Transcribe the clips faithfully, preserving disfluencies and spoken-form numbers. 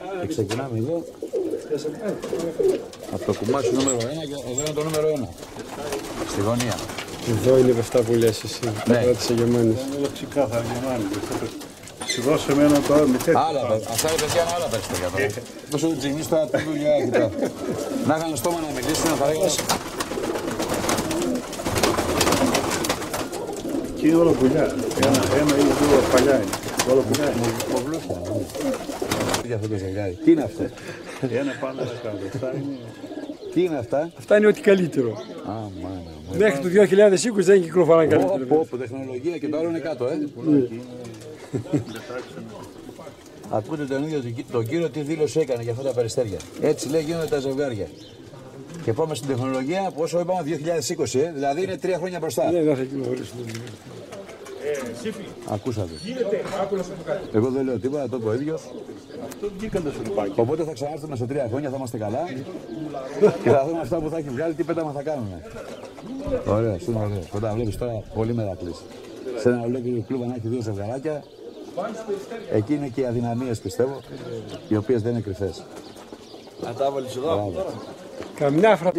Και ξεκινάμε εδώ. Από το κουμάσι νούμερο ένα και εδώ είναι το νούμερο ένα. Στη γωνία. Εδώ είναι αυτά που λες εσύ. Ναι. Τα κράτησε γεμάνες. Εδώ ξεκάθαρα γεμάνες. Σου δώσε εμένα τώρα με τέτοια. Άλλα, αυτά είναι παιδιά είναι άλλα περιστέρια τώρα. Πόσο του τζιμίς τώρα τι δουλειά έχει τώρα. Να είχαν στόμα να μιλήσουν, θα λέγανε. Και είναι όλο πουλιά. Ένα, ένα ή δύο παλιά είναι. Όλο πουλιά είναι. Μοβλούχια. Για αυτό το ζευγάρι. Τι είναι αυτό. Ένα πάνω ένα κάτω. Αυτά είναι. Τι είναι αυτά. Αυτά είναι ό,τι καλύτερο. Α, μάνα. Μέχρι το δύο χιλιάδες είκοσι δεν κυκλοφοράνε καλύτερο. Πω, πω, τεχνολογία και το άλλο είναι κάτω, ε. Ακούτε τον ίδιο τον κύριο τι δήλωση έκανε για αυτά τα περιστέρια. Έτσι λέει γίνονται τα ζευγάρια. Και πάμε στην τεχνολογία που όσο είπαμε δύο χιλιάδες είκοσι, ε, δηλαδή είναι τρία χρόνια μπροστά. Ναι, δεν θα κυκλοφορήσουν. Ακούσατε. Εγώ δεν λέω τίποτα, το πω ίδιος. Αυτό βγήκαν τα σουρπάκια. Οπότε θα ξανάρθουμε σε τρία χρόνια, θα είμαστε καλά και θα δούμε αυτά που θα έχει βγάλει, τι πέταμα θα κάνουμε. Ωραία, είναι ωραίο. Όταν βλέπεις τώρα πολύ μερακλής. Σε ένα ολόκληρο κλούβα να έχει δύο ζευγαράκια, εκεί είναι και οι αδυναμίες πιστεύω, οι οποίες δεν είναι κρυφές. Να τα βάλεις εδώ. Καμιά φορά,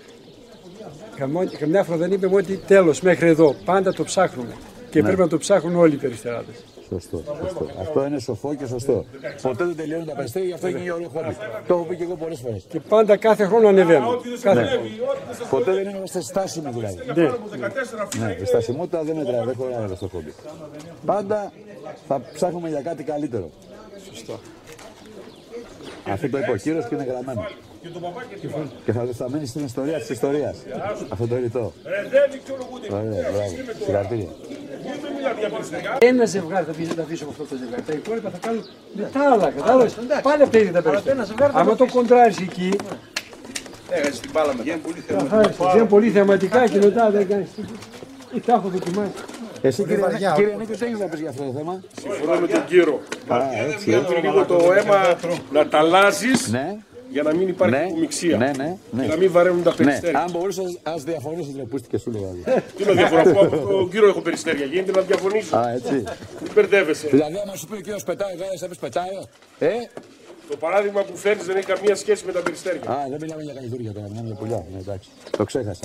καμιά φορά δεν είπαμε ότι τέλος μέχρι εδώ. Πάντα το ψάχνουμε. Και ναι. Πρέπει να το ψάχνουν όλοι οι περιστεράδες. Σωστό, σωστό. Αυτό είναι σοφό και σωστό. Ποτέ δεν τελειώνουν τα περιστέρια, γι' αυτό είναι και ωραίο χόμπι. Το έχω πει και εγώ πολλές φορές. Και πάντα κάθε χρόνο ανεβαίνουν. Κάθε... Ναι. Ποτέ δεν είμαστε στάσιμοι δηλαδή. Ναι. Ναι, η στασιμότητα δεν μετράει, δεν χωράει στο χόμπι. Πάντα θα ψάχνουμε για κάτι καλύτερο. Σωστό. Αυτό το είπε ο κύριος και είναι γραμμένο. Και θα, θα μείνει στην ιστορία της ιστορίας. Αυτό το ρητό. Ωραία, μπράβο. Συγχαρητήρια. Ένα ζευγάρι θα αφήσω, θα αφήσω από αυτό το ζευγάρι. Τα υπόλοιπα θα κάνουν με τα άλλα. Κατάλαβες. Πάλι αυτά είναι τα περιστέρια. Άμα το κοντράρεις εκεί, Έχασε την μπάλα μετά. βγαίνει πολύ θεματικά και μετά δεν κάνεις τίποτα. Ή τα έχω δοκιμάσει. Εσύ κύριε, κύριε Νίκο, τι έχεις να πεις για αυτό το θέμα. Συμφωνώ με τον κύριο. Α, έτσι. Πρέπει λίγο το αίμα να τα αλλάζεις Ναι. για να μην υπάρχει Ναι, υπομιξία. ναι, ναι, ναι. Και να μην βαραίνουν τα Ναι, περιστέρια. αν μπορούσες, ας διαφωνήσεις, ρε πούστη και σου λέγα. Τι να διαφωνώ, από τον κύριο έχω περιστέρια. Γίνεται να διαφωνήσω. Α, έτσι. Μην μπερδεύεσαι. Δηλαδή, άμα σου πει ο κύριος πετάει, δεν θα πεις πετάει. Ε, Το παράδειγμα που φέρνεις δεν έχει καμία σχέση με τα περιστέρια. α, δεν μιλάμε για καλλιτουργία τώρα, μιλάμε για πουλιά. Ναι, εντάξει. Το ξέχασα.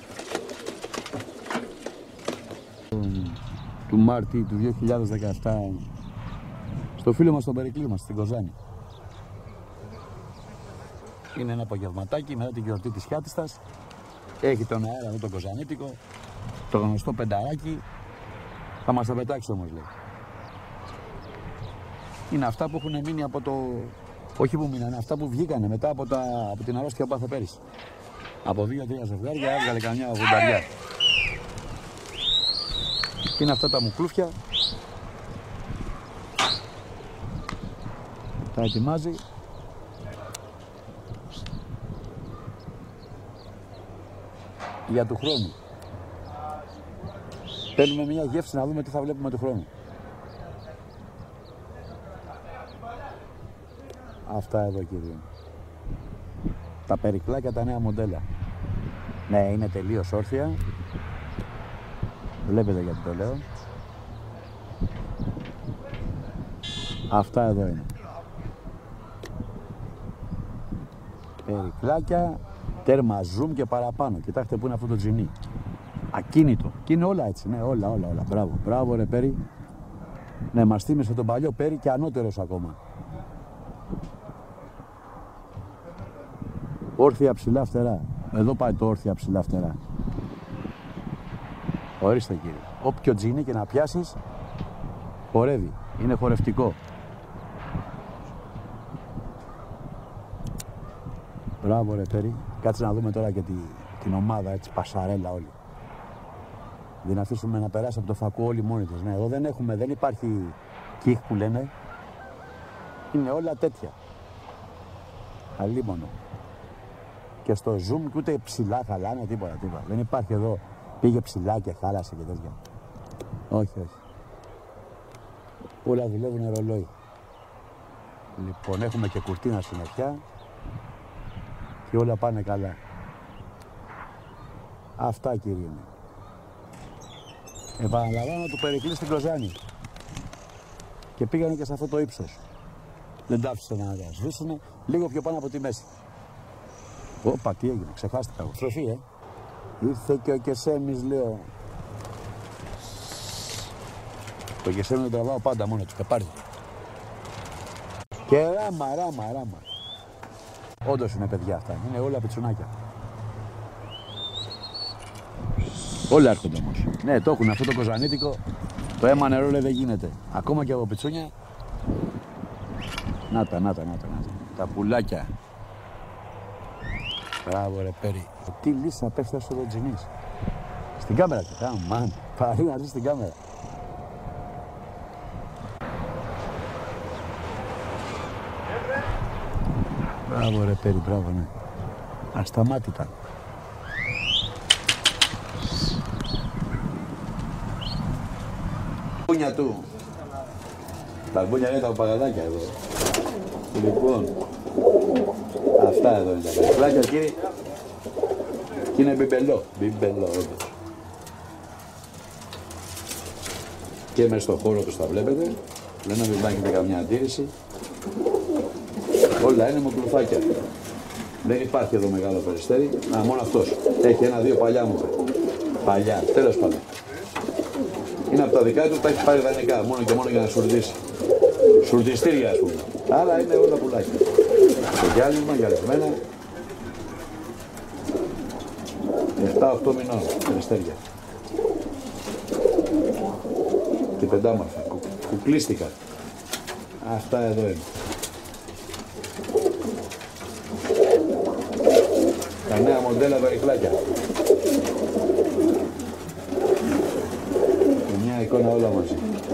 Του Μάρτη του δύο χιλιάδες δεκαεπτά στο φίλο μας τον Περικλή μας, στην Κοζάνη. Είναι ένα απογευματάκι μετά την γιορτή της Χιάτιστας. Έχει τον αέρα εδώ τον Κοζανίτικο, το γνωστό πενταράκι. Θα μας τα πετάξει όμως λέει. Είναι αυτά που έχουν μείνει από το... Όχι που μείνανε, αυτά που βγήκανε μετά από, τα... από την αρρώστια που πάθε πέρυσι. Από δύο-τρία ζευγάρια έβγαλε καμιά ογδονταριά. Είναι αυτά τα μουκλούφια. Τα ετοιμάζει. Για του χρόνου. Παίρνουμε μια γεύση να δούμε τι θα βλέπουμε του χρόνου. Αυτά εδώ κύριε. Τα περικλάκια τα νέα μοντέλα. Ναι, είναι τελείως όρθια. Βλέπετε γιατί το λέω. Αυτά εδώ είναι. Περικλάκια, τέρμα zoom και παραπάνω. Κοιτάξτε που είναι αυτό το τζινί. Ακίνητο. Και είναι όλα έτσι. Ναι, όλα, όλα, όλα. Μπράβο, μπράβο ρε Πέρι. Ναι, μας θύμισε τον παλιό Πέρι και ανώτερος ακόμα. Όρθια ψηλά φτερά. Εδώ πάει το όρθια ψηλά φτερά. Ορίστε κύριε. Όποιο τζίνι και να πιάσεις, χορεύει. Είναι χορευτικό. Μπράβο ρε Πέρι. Κάτσε να δούμε τώρα και τη, την ομάδα έτσι, πασαρέλα όλοι. Δεν να αφήσουμε να περάσει από το φακό όλοι μόνοι τους. Ναι, εδώ δεν έχουμε, δεν υπάρχει κιχ που λένε. Είναι όλα τέτοια. Αλίμονο. Και στο zoom και ούτε ψηλά χαλάνε τίποτα, τίποτα. Δεν υπάρχει εδώ. Πήγε ψηλά και χάλασε και τέτοια. Όχι, όχι. Όλα δουλεύουν ρολόι. Λοιπόν, έχουμε και κουρτίνα συννεφιά και όλα πάνε καλά. Αυτά κύριε. Επαναλαμβάνω του Περικλή στην Κοζάνη. Και πήγανε και σε αυτό το ύψος. Δεν τα άφησε να σβήσουνε. Λίγο πιο πάνω από τη μέση. Όπα, τι έγινε, ξεχάστηκα εγώ. Στροφή, ε. Ήρθε και ο Κεσέμις, λέω. Το Κεσέμι τον τραβάω πάντα μόνο του, πεπάρει. Και ράμα, ράμα, ράμα. Όντως είναι παιδιά αυτά, είναι όλα πιτσουνάκια. Όλα έρχονται όμως. Ναι, το έχουν αυτό το κοζανίτικο. Το αίμα νερό λέει δεν γίνεται. Ακόμα και από πιτσούνια. Να τα, να τα, να τα, να τα. Τα πουλάκια. Μπράβο ρε Πέρι. Τι λύση να πέφτει στο δοντζινής. Στην κάμερα του. Αμάν. Παρή να ζει στην κάμερα. Μπράβο ρε Πέρι, μπράβο, ναι. Ασταμάτητα. Μπούνια του. Τα μπούνια είναι τα παγαδάκια εδώ. Λοιπόν, αυτά εδώ είναι τα καρφλάκια, κύριε. Και είναι μπιμπελό. Μπιμπελό, όντως. Και μες στο χώρο τους τα βλέπετε. Δεν έχετε καμιά αντίρρηση. Όλα είναι μοκλουφάκια. Δεν υπάρχει εδώ μεγάλο περιστέρι. Α, μόνο αυτός. Έχει ένα-δύο παλιά μου. Παλιά, τέλος πάντων. Είναι από τα δικά του, τα έχει πάρει δανεικά. Μόνο και μόνο για να σουρδίσει. Σουρδιστήρια, ας πούμε. Άρα είναι όλα πουλάκια. Το γυάλισμα, γυαλισμένα. εφτά οκτώ μηνών περιστέρια. Και πεντάμορφα. Κου, κουκλίστηκα. Αυτά εδώ είναι. Τα νέα μοντέλα περικλάκια. Και μια εικόνα όλα μαζί.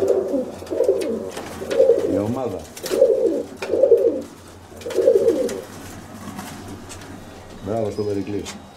Η ομάδα. Μπράβο στο Περικλή.